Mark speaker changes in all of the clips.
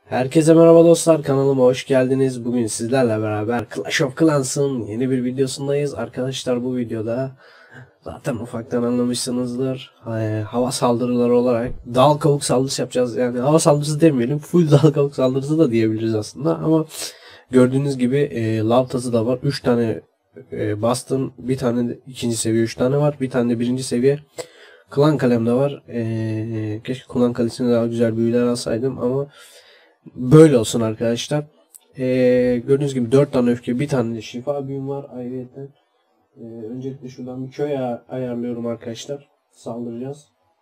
Speaker 1: Herkese merhaba dostlar, kanalıma hoş geldiniz. Bugün sizlerle beraber Clash of Clans'ın yeni bir videosundayız. Arkadaşlar bu videoda zaten ufaktan anlamışsınızdır. Hava saldırıları olarak dal kavuk saldırısı yapacağız. Yani hava saldırısı demeyelim, full dal kavuk saldırısı da diyebiliriz aslında. Ama gördüğünüz gibi lav tazı da var. 3 tane bastım. Bir tane ikinci seviye 3 tane var. Bir tane de birinci seviye. Klan kalem de var. Keşke klan kalesine daha güzel büyüler alsaydım ama böyle olsun arkadaşlar. Gördüğünüz gibi 4 tane öfke, bir tane de şifa büyüm var ayrıca. Öncelikle şuradan bir köy ayarlıyorum arkadaşlar. Saldıracağız.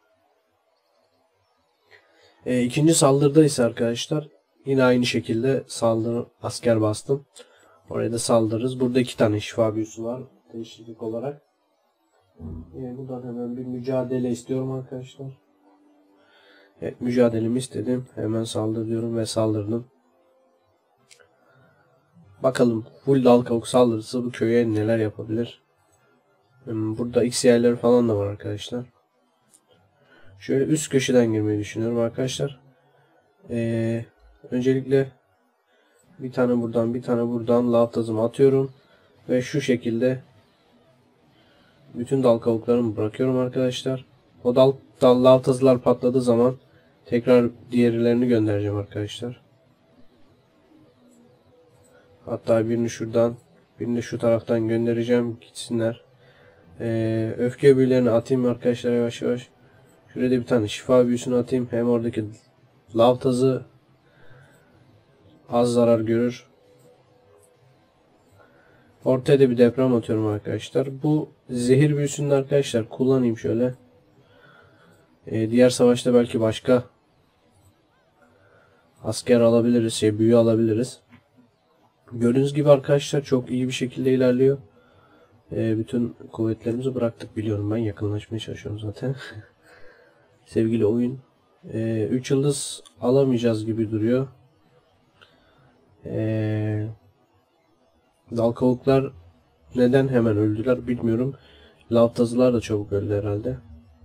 Speaker 1: İkinci saldırıda ise arkadaşlar yine aynı şekilde asker bastım. Oraya da saldırırız. Burada 2 tane şifa büyüsü var değişiklik olarak. Buradan hemen bir mücadele istiyorum arkadaşlar. Evet, mücadelemi istedim. Hemen saldır diyorum ve saldırdım. Bakalım full dal kavuk saldırısı bu köye neler yapabilir. Burada X yerleri falan da var arkadaşlar. Şöyle üst köşeden girmeyi düşünüyorum arkadaşlar. Öncelikle bir tane buradan bir tane buradan lav tazımı atıyorum. Ve şu şekilde bütün dal kavuklarımı bırakıyorum arkadaşlar. O lav tazılar patladığı zaman tekrar diğerlerini göndereceğim arkadaşlar. Hatta birini şuradan, birini şu taraftan göndereceğim gitsinler. Öfke büyülerini atayım arkadaşlar yavaş yavaş. Şuraya da bir tane şifa büyüsünü atayım. Hem oradaki lav tazı az zarar görür. Ortaya da bir deprem atıyorum arkadaşlar. Bu zehir büyüsünü arkadaşlar kullanayım şöyle. Diğer savaşta belki başka asker alabiliriz, büyü alabiliriz. Gördüğünüz gibi arkadaşlar çok iyi bir şekilde ilerliyor. Bütün kuvvetlerimizi bıraktık, biliyorum ben yakınlaşmaya çalışıyorum zaten. Sevgili oyun. 3 yıldız alamayacağız gibi duruyor. Dal kavuklar neden hemen öldüler bilmiyorum. Lav tazılar da çabuk öldü herhalde.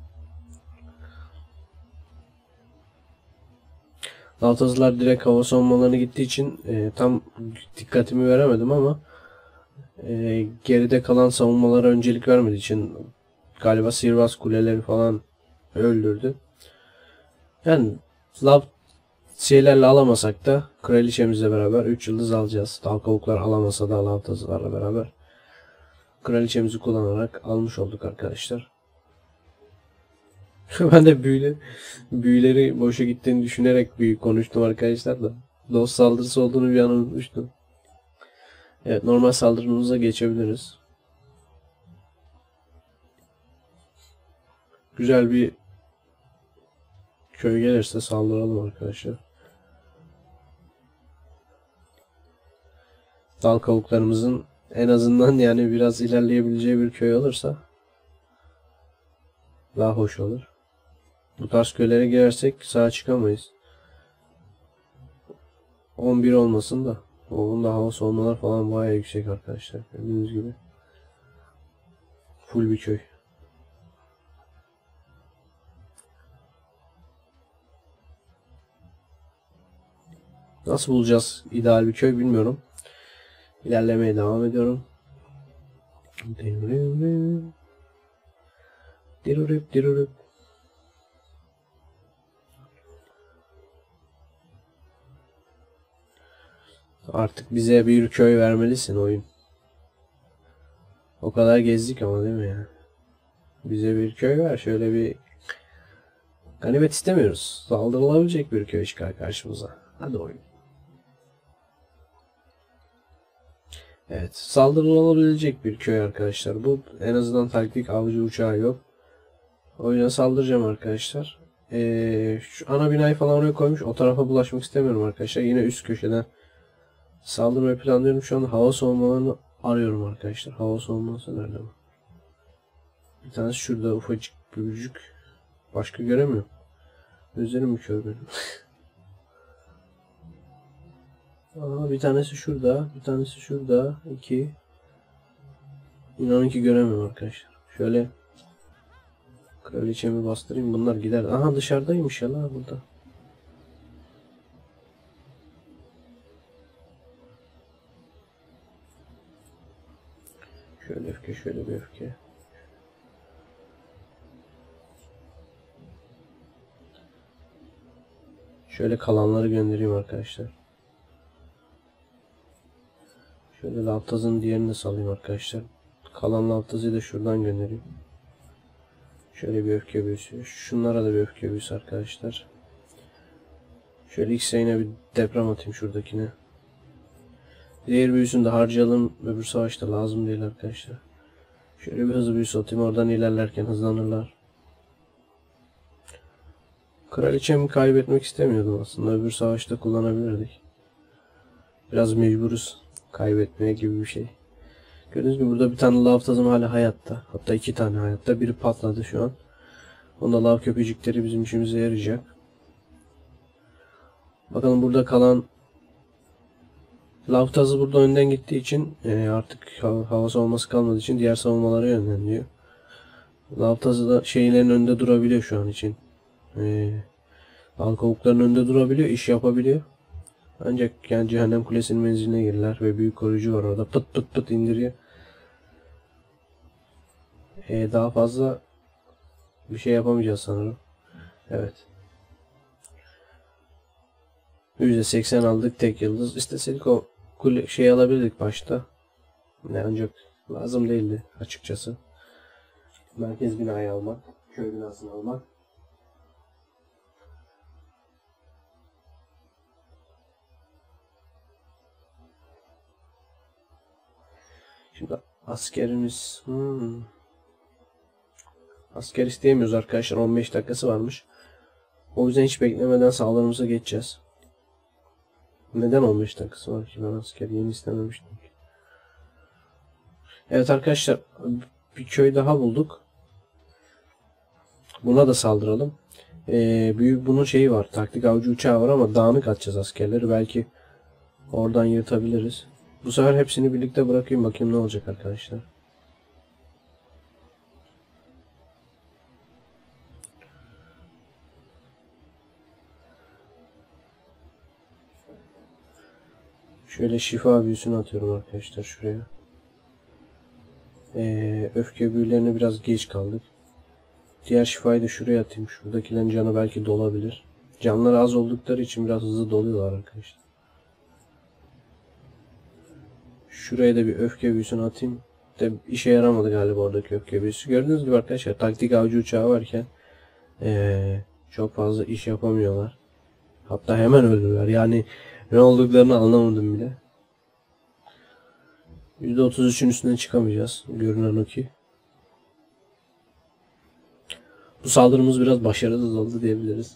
Speaker 1: Lav tazılar direkt hava savunmalarına gittiği için tam dikkatimi veremedim ama geride kalan savunmalara öncelik vermediği için galiba sihirbaz kuleleri falan öldürdü. Yani lav şeylerle alamasak da kraliçemizle beraber 3 yıldız alacağız. Dal kavuklar alamasa da lav tazılarla beraber kraliçemizi kullanarak almış olduk arkadaşlar. Ben de büyüleri boşa gittiğini düşünerek büyük konuştum arkadaşlar da. Dost saldırısı olduğunu bir an unutmuştum. Evet, normal saldırımıza geçebiliriz. Güzel bir köy gelirse saldıralım arkadaşlar. Dal kavuklarımızın en azından yani biraz ilerleyebileceği bir köy olursa daha hoş olur. Bu tarz köylere girersek sağa çıkamayız. 11 olmasın da. Onun da hava savunmalar falan bayağı yüksek arkadaşlar. Gördüğünüz gibi. Full bir köy. Nasıl bulacağız ideal bir köy bilmiyorum. İlerlemeye devam ediyorum. Artık bize bir köy vermelisin oyun. O kadar gezdik ama değil mi ya? Bize bir köy ver. Şöyle bir ganimet istemiyoruz. Saldırılabilecek bir köy çıkar karşımıza. Hadi oyun. Evet, saldırılabilecek bir köy arkadaşlar. Bu en azından taktik avcı uçağı yok. O yüzden saldıracağım arkadaşlar. Şu ana binayı falan oraya koymuş. O tarafa bulaşmak istemiyorum arkadaşlar. Yine üst köşeden saldırmayı planlıyorum. Şu an hava savunmalarını arıyorum arkadaşlar. Hava savunması nerede mi? Bir tanesi şurada ufacık büyücük. Başka göremiyorum. Gözlerim mi kör benim? Aa, bir tanesi şurada. Bir tanesi şurada. 2. İnanın ki göremiyorum arkadaşlar. Şöyle kraliçemi bastırayım. Bunlar gider. Aha, dışarıdaymış ya la burada. Şöyle öfke, şöyle bir öfke. Şöyle kalanları göndereyim arkadaşlar. Şöyle Lavtaz'ın diğerini de salayım arkadaşlar. Kalan Lavtaz'ı da şuradan göndereyim. Şöyle bir öfke büyüsü. Şunlara da bir öfke büyüsü arkadaşlar. Şöyle X'e bir deprem atayım şuradakine. Diğer büyüsünü de harcayalım. Öbür savaşta lazım değil arkadaşlar. Şöyle bir hızlı büyüsü atayım. Oradan ilerlerken hızlanırlar. Kraliçemi kaybetmek istemiyordum aslında. Öbür savaşta kullanabilirdik. Biraz mecburuz kaybetmeye gibi bir şey. Gördüğünüz gibi burada bir tane lav tazım hala hayatta. Hatta 2 tane hayatta. Biri patladı şu an. Onda lav köpecikleri bizim işimize yarayacak. Bakalım burada kalan lav tazı burada önden gittiği için artık hava savunması kalmadığı için diğer savunmalara yönleniyor. Lav tazı da şeylerin önünde durabiliyor şu an için. Halkavukların önünde durabiliyor, iş yapabiliyor. Ancak yani Cehennem Kulesi'nin menziline girdiler ve büyük koruyucu var orada. Pıt pıt pıt indiriyor. Daha fazla bir şey yapamayacağız sanırım. Evet. %80 aldık tek yıldız. İsteseydik o kule şey alabilirdik başta. Ancak lazım değildi açıkçası. Merkez binayı almak, köy binasını almak. Şimdi askerimiz asker isteyemiyoruz arkadaşlar. 15 dakikası varmış. O yüzden hiç beklemeden saldırımıza geçeceğiz. Neden 15 dakikası var ki? Ben asker yeni istememiştim ki. Evet arkadaşlar, bir köy daha bulduk. Buna da saldıralım. Büyük bunun şeyi var. Taktik avcı uçağı var ama dağınık atacağız askerleri. Belki oradan yırtabiliriz. Bu sefer hepsini birlikte bırakayım, bakayım ne olacak arkadaşlar. Şöyle şifa büyüsünü atıyorum arkadaşlar şuraya. Öfke büyülerine biraz geç kaldık. Diğer şifayı da şuraya atayım. Şuradakilerin canı belki dolabilir. Canları az oldukları için biraz hızlı doluyorlar arkadaşlar. Şuraya da bir öfke büyüsünü atayım. De işe yaramadı galiba oradaki öfke büyüsü. Gördüğünüz gibi arkadaşlar, taktik avcı uçağı varken çok fazla iş yapamıyorlar. Hatta hemen öldüler. Yani ne olduklarını anlamadım bile. %33'ün üstüne çıkamayacağız. Görünen o ki. Bu saldırımız biraz başarısız oldu diyebiliriz.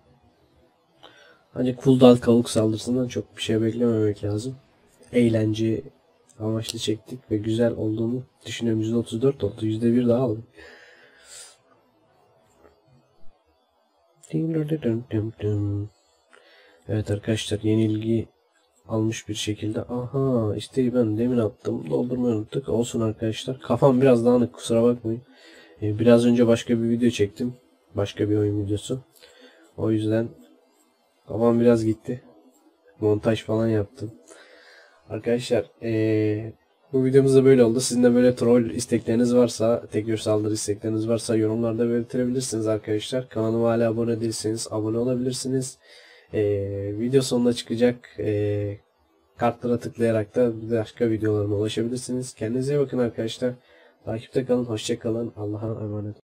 Speaker 1: Ancak full dal kavuk saldırısından çok bir şey beklememek lazım. Eğlence amaçlı çektik ve güzel olduğunu düşünüyorum. %34 oldu. %1 daha aldık. Evet arkadaşlar, yenilgi almış bir şekilde. Aha, isteği ben demin attım. Doldurmayı unuttuk. Olsun arkadaşlar. Kafam biraz dağınık, kusura bakmayın. Biraz önce başka bir video çektim. Başka bir oyun videosu. O yüzden kafam biraz gitti. Montaj falan yaptım. Arkadaşlar bu videomuz da böyle oldu. Sizin de böyle troll istekleriniz varsa, tekrar saldırı istekleriniz varsa yorumlarda belirtebilirsiniz arkadaşlar. Kanalıma hala abone değilseniz abone olabilirsiniz. Video sonuna çıkacak kartlara tıklayarak da başka videolarıma ulaşabilirsiniz. Kendinize iyi bakın arkadaşlar. Takipte kalın, hoşça kalın. Allah'a emanet.